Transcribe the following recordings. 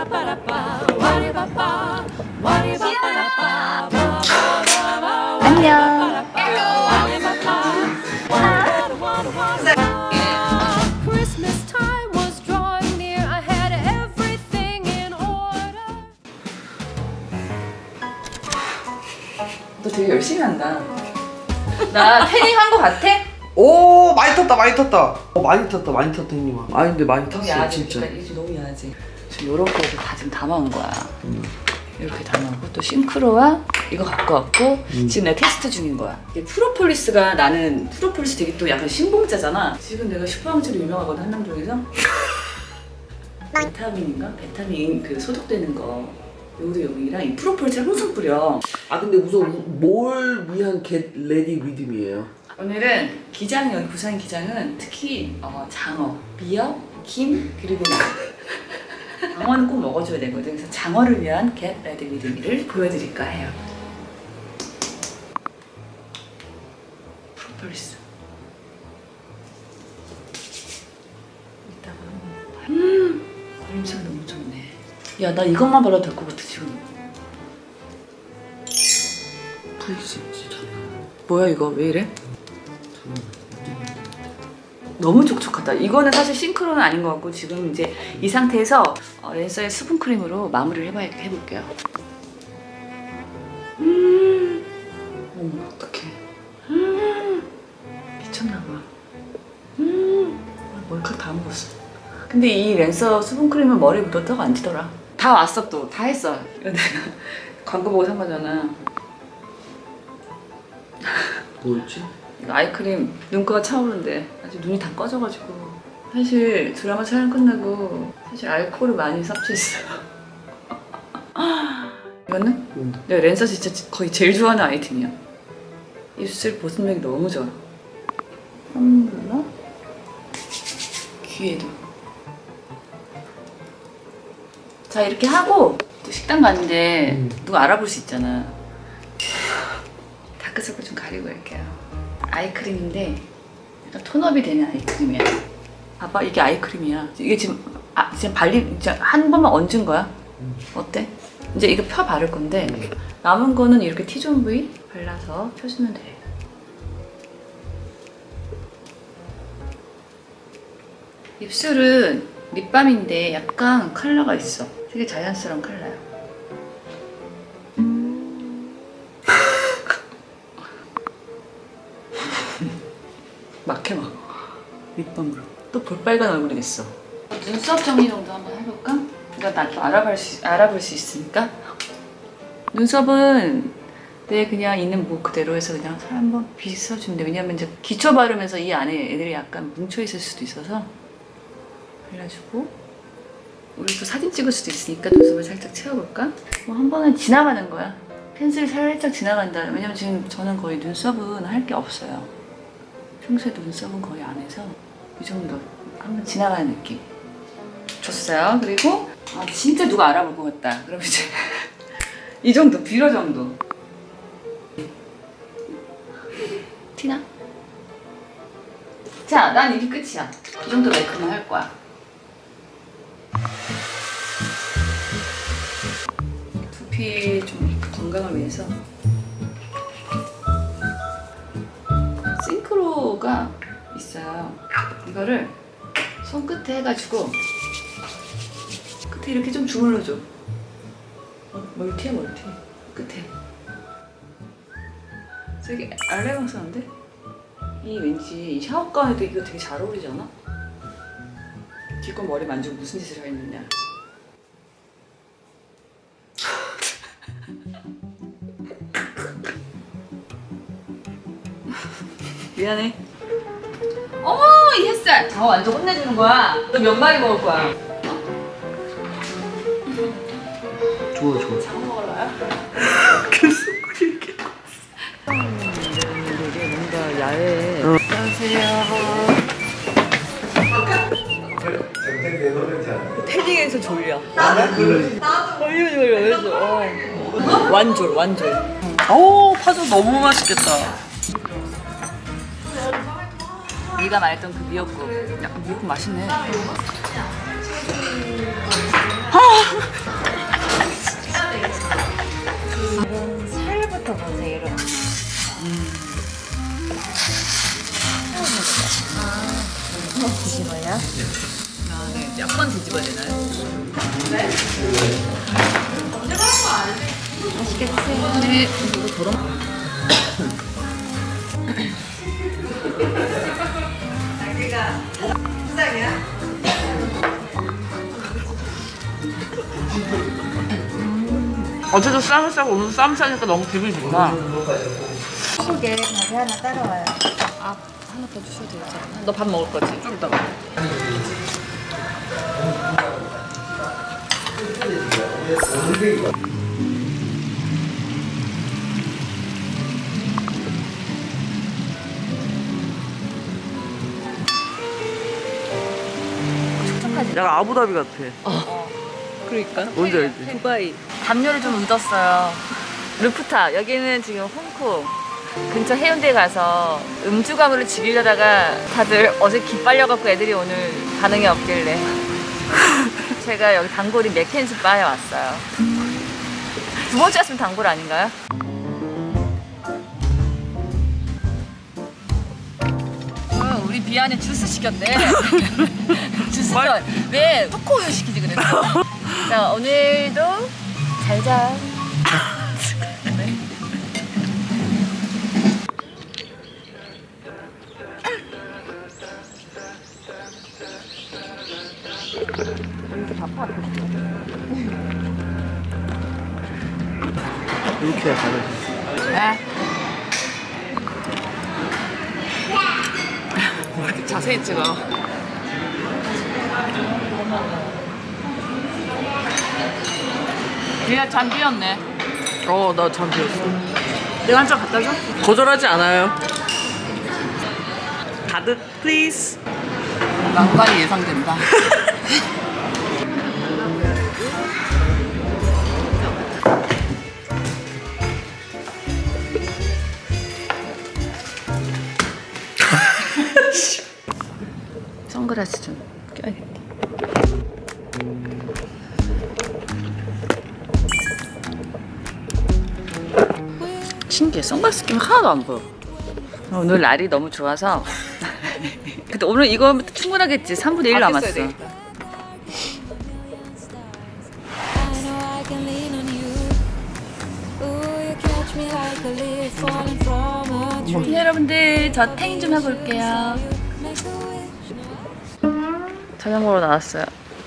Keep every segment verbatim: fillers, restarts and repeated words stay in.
안녕. 너 되게 열심히 한다. 나 태닝 한 거 같아? 오 많이 탔다 많이 탔다. 어, 많이 탔다 많이 탔다 형님아. 아니 근데 많이 탔어 야하지, 진짜. 그러니까 이제 너무 야하지. 지금 요렇게 해서 다 지금 담아온 거야. 음. 이렇게 담아오고 또 싱크로와 이거 갖고 왔고 음. 지금 내가 테스트 중인 거야. 이게 프로폴리스가 나는 프로폴리스 되게 또 약간 신봉자잖아. 지금 내가 슈퍼항체로 유명하거든 한남동에서. 베타민인가? 베타민 그 소독되는 거. 요도 용이랑 이 프로폴리스를 항상 뿌려. 아 근데 우선 뭘 위한 get ready rhythm이에요? 오늘은 기장이 여기 부산 기장은 특히 어, 장어, 미역, 김 그리고 나. 장어는 꼭 먹어줘야 되거든. 그래서 장어를 위한 get ready rhythm을 보여드릴까 해요. 프로폴리스. 이따가 음, 냄새가 너무 좋네. 야, 나 이것만 발라도 될 것 같아 지금. 프리지 진짜. 뭐야 이거 왜 이래? 너무 촉촉하다. 이거는 사실 싱크로는 아닌 것 같고 지금 이제 이 상태에서 어, 랜서의 수분 크림으로 마무리를 해봐, 해볼게요. 음, 어머 어떡해. 음, 미쳤나봐. 음, 머리카락 다 먹었어. 근데 이 랜서 수분 크림은 머리에 묻었다고 안 지더라. 다 왔어 또. 다 했어. 이거 내가 광고 보고 산 거잖아. 뭐였지? 이거 아이크림 눈가가 차오른데 아직 눈이 다 꺼져가지고 사실 드라마 촬영 끝나고 사실 알코올을 많이 섭취했어요. 이거는 음. 내가 랜서 진짜 거의 제일 좋아하는 아이템이야. 입술 보습력이 너무 좋아. 홈블러 귀에도. 자 이렇게 하고 또 식당 갔는데 음. 누가 알아볼 수 있잖아. 다크서클 좀 가리고 할게요. 아이크림인데 약간 톤업이 되는 아이크림이야. 봐봐 이게 아이크림이야. 이게 지금 아, 지금 발리 이제 한 번만 얹은 거야. 음. 어때? 이제 이거 펴 바를 건데 음. 남은 거는 이렇게 T존 부위 발라서 펴주면 돼. 입술은 립밤인데 약간 컬러가 있어. 되게 자연스러운 컬러야. 막해 막 립밤으로 또 볼빨간 얼굴이 됐어. 눈썹 정리 정도 한번 해볼까? 이거 나도 알아볼 수, 알아볼 수 있으니까. 눈썹은 내 그냥 있는 뭐 그대로 해서 그냥 한번 빗어주면 돼. 왜냐면 이제 기초 바르면서 이 안에 애들이 약간 뭉쳐있을 수도 있어서 발라주고, 우리 또 사진 찍을 수도 있으니까 눈썹을 살짝 채워볼까? 뭐 한 번은 지나가는 거야. 펜슬이 살짝 지나간다. 왜냐면 지금 저는 거의 눈썹은 할 게 없어요. 평소에 눈썹은 거의 안 해서 이 정도 한번 지나가는 느낌 줬어요. 그리고 아, 진짜 누가 알아볼 것 같다. 그럼 이제 이 정도, 뷰러 정도. 티나? 자, 난 이게 끝이야. 이 정도 메이크업만 할 거야. 두피 좀 건강을 위해서 싱크로가 있어요. 이거를 손끝에 해가지고 끝에 이렇게 좀 주물러줘. 어, 멀티야 멀티. 끝에. 되게 알레강스한데? 이 왠지 샤워 가운에도 이거 되게 잘 어울리지 않아? 기껏 머리 만지고 무슨 짓을 하겠느냐. 미안해. 어머 이 햇살! 어 완전 혼내주는 거야. 너 몇 마리 먹을 거야? 어? 좋아 좋아. 장어 먹을래요? 계속 이렇게 되게 뭔가 야해. 어. 안녕하세요. 태닝에서 졸려. 나도 그래. 졸려 졸려 그래서 어. 완졸 완졸. 오 파전 너무 맛있겠다. 네가 말했던 그 미역국. 약간 미역국 맛있네. 아! 번 뒤집어야 되나요? 네. 맛있겠지? 네. 이거 더러 자기가 수상이야? 어제도 쌈을 싸고 오늘 쌈 싸니까 너무 기분이 좋다. 시게 밥이 하나 따라와요. 아, 하나 더 주셔도 되겠죠? 너 밥 먹을 거지? 좀 이따가. 약간 아부다비 같아. 어. 그러니까. 뭔지 알지? 두바이. 담요를 좀 묻었어요. 루프탑. 여기는 지금 홍콩 근처 해운대 가서 음주가무를 즐기려다가 다들 어제 기 빨려갖고 애들이 오늘 반응이 없길래 제가 여기 단골인 맥켄지 바에 왔어요. 두 번째 왔으면 단골 아닌가요? 어, 우리 비아는 주스 시켰대. 주스전. 왜 초코우유 시키지 그랬어? 자, 오늘도 잘 자. 네. 이렇게 가는. 아. 뭐 이렇게 자세히 찍어. 얘가 잠 비었네. 어, 나 잠 비었어. 내가 한 잔 갖다 줘? 거절하지 않아요. 가득, 플리즈. 난관이 예상된다. 선글라스 좀 껴야겠다. 신기해. 선글라스 끼면 하나도 안 보여. 오늘 날이 너무 좋아서 근데 오늘 이거 충분하겠지. 삼분의 일 남았어. 네, 여러분들 저 탱 좀 하고 올게요. 저녁 먹으러 나왔어요.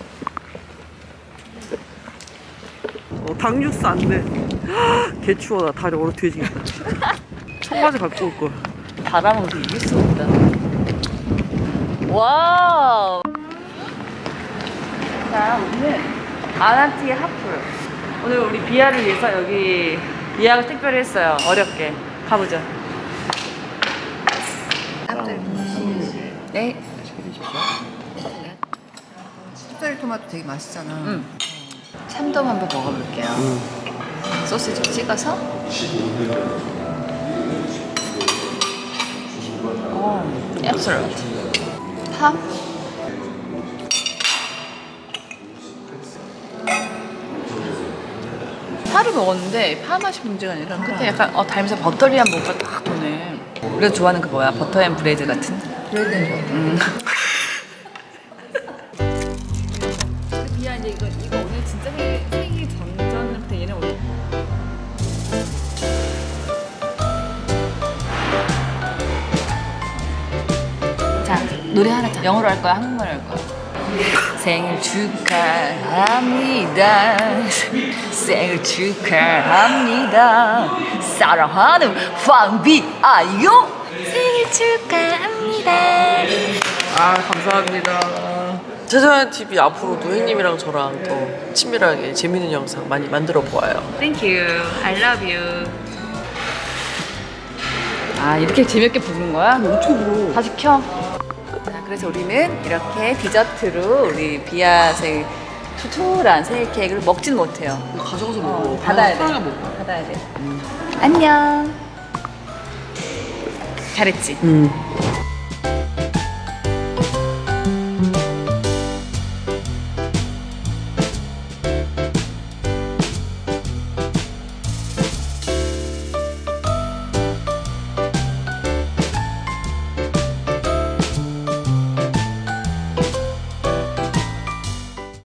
어, 당육수 안 돼. 개 추워. 나 다리 얼어 뒤지겠다. 청바지 갖고 올 걸. 바람은 그 이길 수 없다. 와우. 자, 오늘 아난티 하풀. 오늘 우리 비아를 위해서 여기 예약을 특별히 했어요. 어렵게. 가보죠. 네. 스프레 토마토 되게 맛있잖아. 음. 참돔 한번 먹어볼게요. 음. 소스 좀 찍어서. 오, excellent. 파. 파를 먹었는데 파 맛이 문제가 아니라 끝에 약간 어 달면서 버터리한 뭔가 딱 도네. 우리가 좋아하는 그 뭐야 버터 앤 브레드 같은. 브레드는 좋아. 음. 비야 이제 이거 이거 오늘 진짜 생일 생일 전전부터 얘네 오늘. 자 노래 하나 더. 영어로 할 거야 한국말로 할 거야. 생일 축하합니다. 생일 축하합니다. 사랑하는 황비아유 생일 축하합니다. 아, 감사합니다. 짜잔 티비 앞으로도 형님이랑 저랑 더 친밀하게 재밌는 영상 많이 만들어 보아요. Thank you. I love you. 아 이렇게 재밌게 부르는 거야? 엄청 부러. 다시 켜. 자 그래서 우리는 이렇게 디저트로 우리 비아 생일 투투란 생일 케이크를 먹진 못해요. 가져가서 어, 먹어. 닫아야 돼. 편하게 먹어. 닫아야 돼. 음. 안녕. 잘했지? 음.